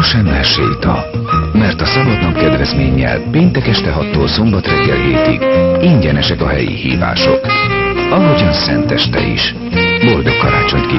Semmes séta. Mert a szabadnap kedvezménnyel péntek este 6-tól szombat reggel 7-ig ingyenesek a helyi hívások. Ahogyan szenteste is. Boldog karácsonyt